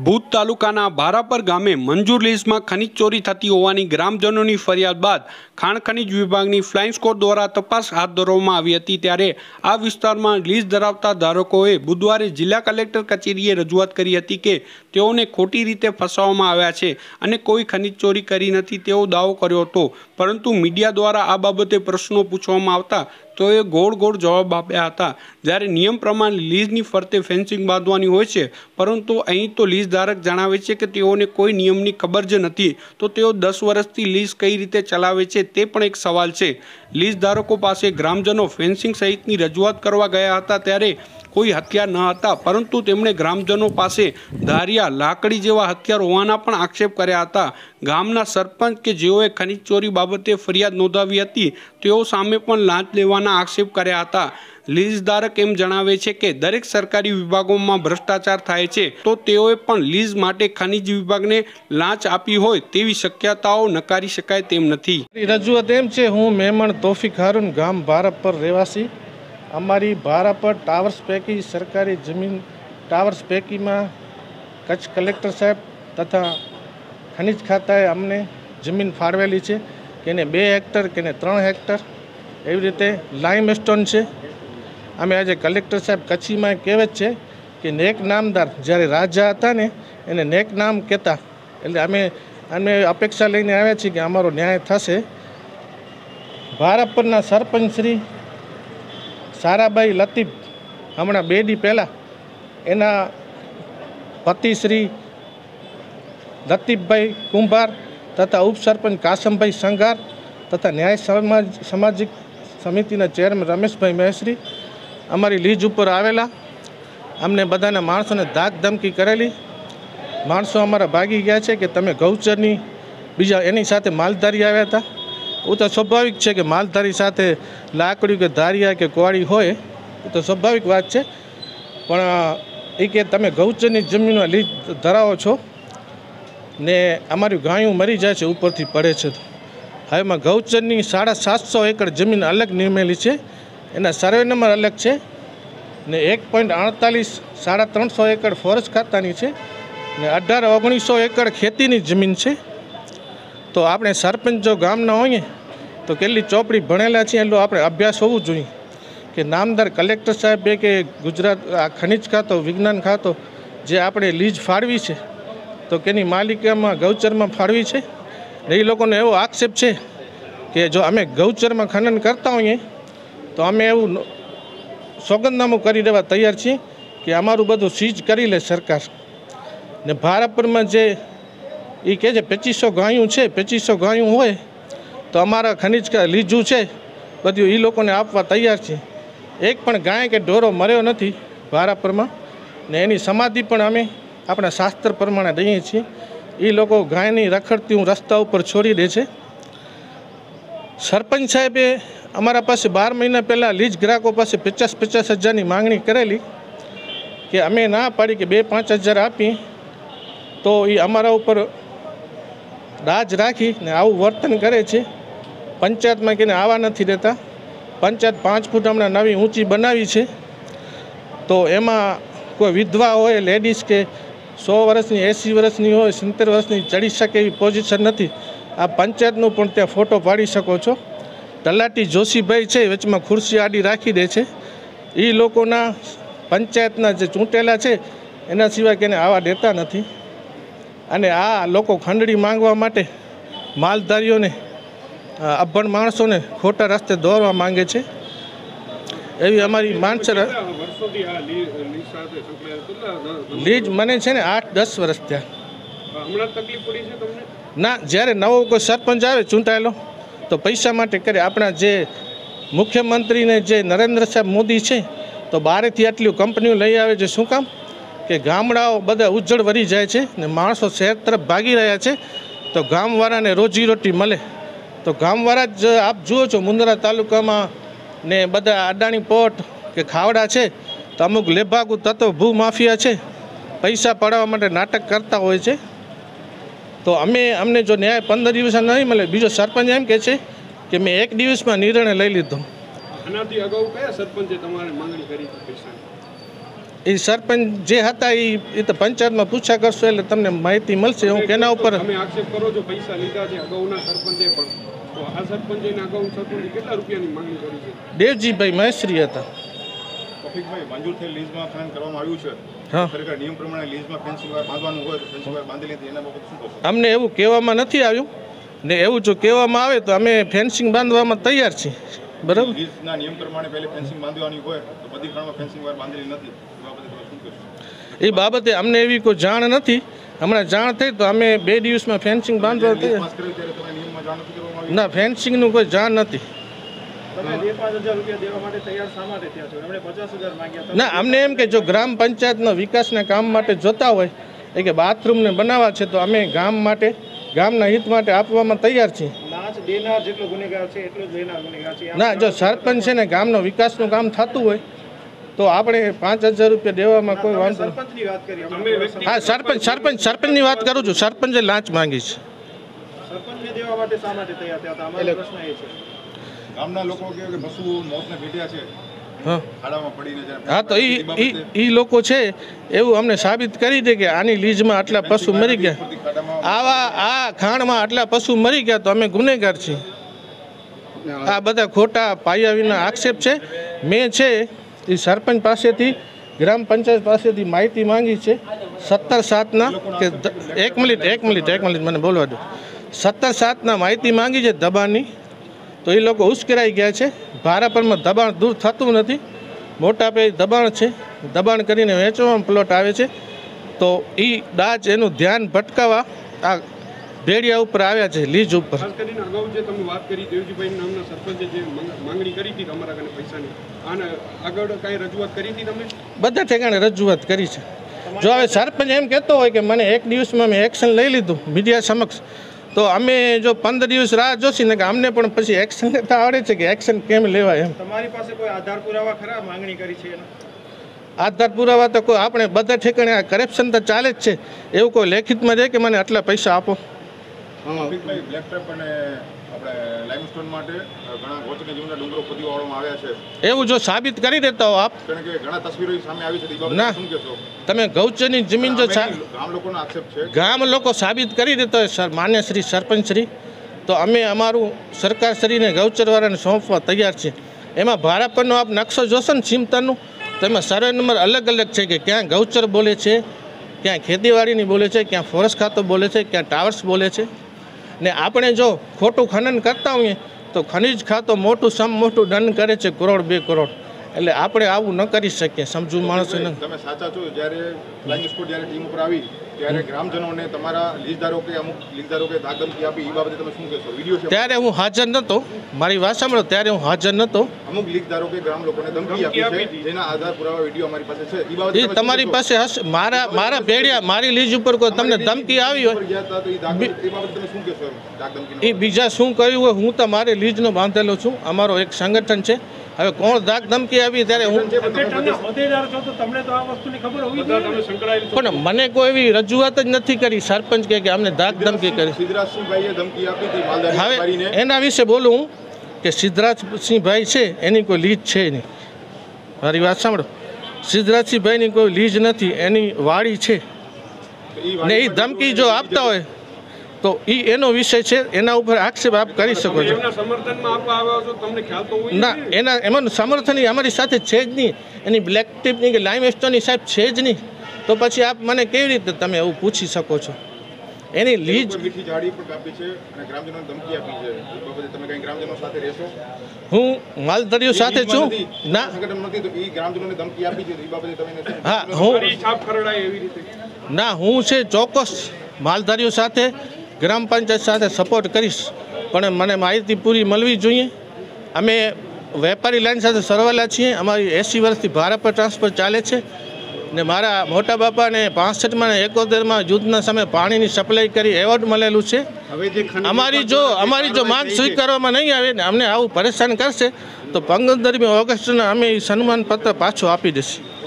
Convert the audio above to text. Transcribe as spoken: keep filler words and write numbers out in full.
ભૂત તાલુકાના ભારાપર ગામે મંજૂર લીઝમાં ખનીજ ચોરી થતી હોવાની ગ્રામજનોની ફરિયાદ બાદ ખાણ ખનીજ વિભાગની ફ્લાઇંગ સ્કોડ દ્વારા તપાસ હાથ ધરવામાં આવી હતી। ત્યારે આ વિસ્તારમાં લીઝ ધરાવતા ધારકોએ બુધવારે જિલ્લા કલેક્ટર કચેરીએ રજૂઆત કરી હતી કે તેઓને ખોટી રીતે ફસાવવામાં આવ્યા છે અને કોઈ ખનીજ ચોરી કરી નથી તેવો દાવો કર્યો હતો, પરંતુ મીડિયા દ્વારા આ બાબતે પ્રશ્નો પૂછવામાં આવતા તેઓએ ગોળ ગોળ જવાબ આપ્યા હતા। જ્યારે નિયમ પ્રમાણે લીઝની ફરતે ફેન્સિંગ બાંધવાની હોય છે, પરંતુ અહીં તો લીઝ ધારક જણાવે છે કે તેઓને કોઈ નિયમની ખબર જ નથી, તો તેઓ દસ વર્ષથી લીઝ કઈ રીતે ચલાવે છે તે પણ એક સવાલ છે। લીઝ ધારકો પાસે ગ્રામજનો ફેન્સિંગ સહિતની રજૂઆત કરવા ગયા હતા ત્યારે કોઈ હથિયાર ન હતા, પરંતુ તેમણે ગ્રામજનો પાસે ધારિયા લાકડી જેવા હથિયાર હોવાના પણ આક્ષેપ કર્યા હતા। ગામના સરપંચ કે જેઓએ ખનીજ ચોરી બાબતે ફરિયાદ નોંધાવી હતી તેઓ સામે પણ લાંચ લેવાના આક્ષેપ કર્યા હતા। લીઝ ધારક એમ જણાવે છે કે દરેક સરકારી વિભાગોમાં ભ્રષ્ટાચાર થાય છે, તો તેઓએ પણ લીઝ માટે ખનીજ વિભાગને લાંચ આપી હોય તેવી શક્યતાઓ નકારી શકાય તેમ નથી। રજૂઆત એમ છે, હું મેમણ તોફિક હારૂન, ગામ ભારાપર રહેવાસી। અમારી ભારાપર ટાવર્સ પૈકી સરકારી જમીન ટાવર્સ પૈકીમાં કચ્છ કલેક્ટર સાહેબ તથા ખનીજ ખાતાએ અમને જમીન ફાળવેલી છે કે એને બે હેક્ટર કે એને ત્રણ હેક્ટર એવી રીતે લાઇમ સ્ટોન છે। અમે આજે કલેક્ટર સાહેબ કચ્છીમાં કહેવત છે કે નેક નામદાર જ્યારે રાજા હતા ને એને નેક નામ કહેતા, એટલે અમે અમે અપેક્ષા લઈને આવ્યા છીએ કે અમારો ન્યાય થશે। ભારાપરના સરપંચ શ્રી સારાભાઈ લતીફ હમણાં બે દી પહેલાં એના પતિ શ્રી લતીફભાઈ કુંભાર તથા ઉપસરપંચ કાસમભાઈ સંઘાર તથા ન્યાય સમાજ સામાજિક સમિતિના ચેરમેન રમેશભાઈ મહેશ્રી અમારી લીઝ ઉપર આવેલા। અમને બધાના માણસોને ધાક ધમકી કરેલી, માણસો અમારા ભાગી ગયા છે કે તમે ગૌચરની બીજા એની સાથે માલધારી આવ્યા હતા। એ તો સ્વાભાવિક છે કે માલધારી સાથે લાકડી કે ધારિયા કે કોળી હોય, એ તો સ્વાભાવિક વાત છે, પણ એ કે તમે ગૌચરની જમીનમાં લીઝ ધરાવો છો ને અમારી ગાયું મરી જાય છે ઉપરથી પડે છે। તો હવે એમાં ગૌચરની સાડા સાતસો એકડ જમીન અલગ નિમેલી છે, એના સર્વે નંબર અલગ છે ને એક પોઈન્ટ અડતાલીસ સાડા ત્રણસો એકડ ફોરેસ્ટ ખાતાની છે ને અઢાર ઓગણીસો એકડ ખેતીની જમીન છે। તો આપણે સરપંચ જો ગામના હોઈએ તો કેટલી ચોપડી ભણેલા છીએ એટલો આપણે અભ્યાસ હોવું જોઈએ કે નામદાર કલેક્ટર સાહેબે કે ગુજરાત આ ખનિજ ખાતો વિજ્ઞાન ખાતો જે આપણે લીઝ ફાળવી છે તો કેની માલિકામાં ગૌચરમાં ફાળવી છે। એ લોકોને એવો આક્ષેપ છે કે જો અમે ગૌચરમાં ખનન કરતા હોઈએ તો અમે એવું સોગંદનામું કરી દેવા તૈયાર છીએ કે અમારું બધું સીઝ કરી લે સરકાર। ને ભારાપરમાં જે એ કહે છે પચીસો ગાયું છે, પચીસો ગાયું હોય તો અમારા ખનીજ લીજું છે બધું એ લોકોને આપવા તૈયાર છે। એક પણ ગાય કે ઢોરો મર્યો નથી ભારાપરમાં ને એની સમાધિ પણ અમે આપણા શાસ્ત્ર પ્રમાણે દઈએ છીએ। એ લોકો ગાયની રખડતી હું રસ્તા ઉપર છોડી દે છે। સરપંચ સાહેબે અમારા પાસે બાર મહિના પહેલાં લીજ ગ્રાહકો પાસે પચાસ પચાસ હજારની માંગણી કરેલી કે અમે ના પાડી કે બે પાંચ હજાર આપી, તો એ અમારા ઉપર રાજ રાખી ને આવું વર્તન કરે છે। પંચાયતમાં કે આવવા નથી દેતા। પંચાયત પાંચ ફૂટ હમણાં નવી ઊંચી બનાવી છે, તો એમાં કોઈ વિધવા હોય લેડીઝ કે સો વર્ષની એંસી વર્ષની હોય સિત્તેર વર્ષની ચડી શકે એવી પોઝિશન નથી। આ પંચાયતનું પણ ત્યાં ફોટો પાડી શકો છો। તલાટી જોશીભાઈ છે વચમાં ખુરશી આડી રાખી દે છે। એ લોકોના પંચાયતના જે ચૂંટેલા છે એના સિવાય કેને આવવા દેતા નથી, અને આ લોકો ખંડણી માંગવા માટે માલધારીઓને અભણ માણસોને ખોટા રસ્તે દોરવા માંગે છે, એવી અમારી માનસર। લીજ મને છે ને આઠ દસ વર્ષ થયા। ના, જ્યારે નવો કોઈ સરપંચ આવે ચૂંટાયેલો તો પૈસા માટે કરે। આપણા જે મુખ્યમંત્રીને જે નરેન્દ્ર સાહેબ મોદી છે તો બહારેથી આટલી કંપનીઓ લઈ આવે છે, શું કામ કે ગામડાઓ બધા ઉજ્જળ વરી જાય છે ને માણસો શહેર તરફ ભાગી રહ્યા છે, તો ગામવાળાને રોજીરોટી મળે। તો ગામવાળા જ આપ જુઓ છો મુંદ્રા તાલુકામાં ને બધા અડાણી પોર્ટ કે ખાવડા છે તો અમુક લેભાગુ તત્વ ભૂ માફિયા છે પૈસા પડાવવા માટે નાટક કરતા હોય છે। તો અમે અમને જો ન્યાય પંદર દિવસ નહીં મળે, બીજો સરપંચ એમ કહે છે કે મેં એક દિવસમાં નિર્ણય લઈ લીધો। એ સરપંચ જે હતા એ એ તો પંચાયતમાં પૂછા કરશો એટલે તમને માહિતી મળશે. હું કેના ઉપર તમે આક્ષેપ કરો છો પૈસા લીધા છે અગાઉના સરપંચે પણ, તો આ સરપંચે અને અગાઉના સરપંચે કેટલા રૂપિયાની માંગણી કરી છે? દેવજીભાઈ મહેશ્રી હતા. તોફિકભાઈ, મંજૂર થયેલ લીઝમાં ખનન કરવામાં આવ્યું છે. હા, સરકાર નિયમ પ્રમાણે લીઝમાં ફેન્સિંગ વાયર બાંધવાનું હોય તો ફેન્સિંગ વાયર બાંધી લીધી, એના બાબતે શું કહેશો? અમને એવું કહેવામાં નથી આવ્યું ને એવું જો કહેવામાં આવે તો અમે ફેન્સિંગ બાંધવામાં તૈયાર છીએ. બરાબર. લીઝના નિયમ પ્રમાણે પહેલે ફેન્સિંગ બાંધવાની હોય તો બધી ખણમાં ફેન્સિંગ વાયર બાંધેલી નથી, એ બાબતે તમે શું કહેશો? એ બાબતે અમને એવી કોઈ જાણ નથી. હમણાં જાણ થઈ તો અમે બે દિવસમાં ફેન્સિંગ બાંધવા લીઝ તૈયાર. પાસ કર્યું ત્યારે તમને નિયમમાં જાણ નથી કરવામાં આવી? ના, ફેન્સિંગનું કોઈ જાણ નથી. તમે બે પાંચ હજાર રૂપિયા દેવા માટે તૈયાર શા માટે થયા છો? એમણે પચાસ હજાર માંગ્યા. ના, અમને એમ કે જો ગ્રામ પંચાયતના વિકાસના કામ માટે જોતા હોય એ કે બાથરૂમને બનાવવા છે તો અમે ગામ માટે ગામના હિત માટે આપવામાં તૈયાર છીએ. લાંચ દેનાર જેટલો ગુનેગાર છે એટલો જ લેનાર ગુનેગાર છે. ના, જો સરપંચ છે ને ગામનો વિકાસનું કામ થતું હોય તો આપણે પાંચ હજાર રૂપિયા દેવામાં કોઈ વાંધો નથી. સરપંચની વાત કરી. તમે હા, સરપંચ સરપંચ સરપંચની વાત કરું છું. સરપંચે લાંચ માંગી છે. સરપંચને દેવા માટે શા માટે તૈયાર થયા હતા? અમારો પ્રશ્ન એ છે. ગામના લોકો કહે કે પશુઓ મોતને ભેટ્યા છે હા ખાડામાં પડીને જ્યારે. હા, તો એ એ લોકો છે એવું અમને સાબિત કરી દે કે આની લીઝમાં આટલા પશુ મરી ગયા, આવા આ ખાણમાં આટલા પશુ મરી ગયા તો અમે ગુનેગાર છીએ. આ બધા ખોટા પાયા વિના આક્ષેપ છે. મેં છે એ સરપંચ પાસેથી ગ્રામ પંચાયત પાસેથી માહિતી માંગી છે સત્તર સાતના કે દ- એક મિનિટ એક મિનિટ એક મિનિટ મને બોલવા દો. સત્તર સાતના માહિતી માંગી છે દબાણની, તો એ લોકો ઉશ્કેરાઈ ગયા છે. ભારાપરમાં દબાણ દૂર થતું નથી. મોટા પાયે દબાણ છે. દબાણ કરીને વેચવામાં પ્લોટ આવે છે. તો એ દાજ એનું ધ્યાન ભટકાવવા આ ભેડિયા ઉપર આવ્યા છે, લીજ ઉપર. ખાસ કરીને અગાઉ જે તમે વાત કરી દેવજીભાઈ નામના સરપંચે જે માંગ- માંગણી કરી હતી તમારા કને પૈસાની, આને આગળ કાંઈ રજૂઆત કરી હતી તમે? બધા ઠેકાણે રજૂઆત કરી છે. જો હવે સરપંચ એમ કહેતો હોય કે મને એક દિવસમાં મેં એક્શન લઈ લીધું મીડિયા સમક્ષ, તો અમે જો પંદર દિવસ રાહ જોશી ને કે અમને પણ પછી એક્શન લેતા આવડે છે કે એક્શન કેમ લેવાય એમ. તમારી પાસે કોઈ આધાર પુરાવા ખરા માંગણી કરી છે એનો? આધાર પુરાવા તો કોઈ આપણે બધા ઠેકાણે આ કરપ્શન તો ચાલે જ છે. એવું કોઈ લેખિતમાં રહે કે મને આટલા પૈસા આપો. તોફિકભાઈ, બ્લેક ટ્રેપ અને આપણે લાઇમસ્ટોન માટે ઘણા ગોચરની જમીનના ડુંગરો ખોદી વાળવામાં આવ્યા છે. એવું જો સાબિત કરી દેતા હો આપ, કારણ કે ઘણા તસવીરો સામે આવી છે, એ બાબતે ના. શું કહેશો? તમે ગૌચરની જમીન જો સા- ગામ લોકોનો આક્ષેપ છે. ગામ લોકો સાબિત કરી દેતો હોય સર, માન્ય શ્રી સરપંચ શ્રી, તો અમે અમારું સરકાર શ્રીને ગૌચરવાળાને સોંપવા તૈયાર છીએ. એમાં ભારાપરનો આપ નકશો જોશો ને ચિંતનનું, તો એમાં સર્વે નંબર અલગ અલગ છે કે ક્યાં ગૌચર બોલે છે, ક્યાં ખેતીવાડીની બોલે છે, ક્યાં ફોરેસ્ટ ખાતું બોલે છે, ક્યાં ટાવર્સ બોલે છે. ને આપણે જો ખોટું ખનન કરતા હોઈએ તો ખનિજ ખાતો મોટું સમ મોટું દંડ કરે છે, કરોડ બે કરોડ. એટલે આપણે આવું ન કરી શકીએ સમજુ માણસોને. તમે સાચા છો. જ્યારે ફ્લાઇંગ સ્કોડ જ્યારે ટીમ ઉપર આવી ત્યારે ગ્રામજનોને તમારા લીઝદારો કે અમુક લીઝદારો કે દાગધમકી આપી, એ બાબતે તમે શું કહેશો? વિડીયો છે. ત્યારે હું હાજર નહોતો. મારી વાત સાંભળો, ત્યારે હું હાજર નહોતો. અમુક લીઝદારો કે ગ્રામ લોકોને ધમકી આપી છે, જેના આધાર પુરાવા વિડીયો અમારી પાસે છે. એ બાબતે એ તમે શું તમારી કહેશો? પાસે હશે. મારા મારા ભેડિયા મારી લીજ ઉપર કોઈ તમને ધમકી આવી હોય, ઉપર ગયા હતા તો એ દાગ- એ બાબતે તમે શું કહેશો? એમ દાગધમકીનો એ બીજા શું કર્યું હોય, હું તો મારી લીજનો બાંધેલો છું. અમારો એક સંગઠન છે. હવે કોણ દાગ ધમકી આવી ત્યારે હું સંગઠનના હોદ્દેદાર છો તો તમને તો આ વસ્તુની ખબર હોવી બધા જોઈએ. તમે સંકળાયેલ છો. પણ મને કોઈ એવી રજૂઆત જ નથી કરી સરપંચ કે કે અમને દાગ ધમકી કરી. સિદ્ધરાજસિંહભાઈએ ધમકી આપી હતી માલધારી હવે વેપારીને. એના વિશે બોલું હું કે સિદ્ધરાજસિંહભાઈ છે એની કોઈ લીજ છે નહીં. મારી વાત સાંભળો, સિદ્ધરાજસિંહભાઈની કોઈ લીજ નથી, એની વાડી છે. ને એ ધમકી જો આપતા હોય તો એ એનો વિષય છે, એના ઉપર આક્ષેપ આપ કરી શકો તમે છો. એમના સમર્થનમાં આપવા આવ્યા છો, તમને ખ્યાલ તો હોય ના, એના એમાં સમર્થન ઈ અમારી સાથે છે જ નહીં. એની બ્લેક ટીપની કે લાઇમ સ્ટોનની સાહેબ છે જ નહીં. તો પછી આપ મને કેવી રીતે તમે એવું પૂછી શકો છો? એની લીજ ઉપર મીઠી ઝાડી પણ કાપી છે અને ગ્રામજનોને ધમકી આપી છે. એ બાબતે તમે કઈ ગ્રામજનો સાથે રહેશો? હું માલધારીઓ સાથે છું. ના, સંગઠન નથી તો એ ગ્રામજનોને ધમકી આપી છે. એ બાબતે તમે એને શું- હા, હું મારી છાપ ખરડાય એવી રીતે. ના હું છે ચોક્કસ માલધારીઓ સાથે ગ્રામ પંચાયત સાથે સપોર્ટ કરીશ, પણ મને માહિતી પૂરી મળવી જોઈએ. અમે વેપારી લાઈન સાથે સરવાયેલા છીએ. અમારી એંસી વર્ષથી ભાડા પર ટ્રાન્સફર ચાલે છે. ને મારા મોટા બાપાને પાસઠમાં ને એકોતેરમાં યુદ્ધના સમયે પાણીની સપ્લાય કરી એવોર્ડ મળેલું છે. હવે જે ખનન અમારી જો અમારી જો માંગ સ્વીકારવામાં નહીં આવે ને અમને આવું પરેશાન કરશે તો પંદરમી ઓગસ્ટના અમે એ સન્માન પત્ર પાછો આપી દઈશું.